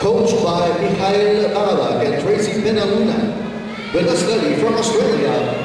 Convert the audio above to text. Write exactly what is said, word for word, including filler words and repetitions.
coached by Mikhail Baravak and Tracy Penaluna. With a study from Australia,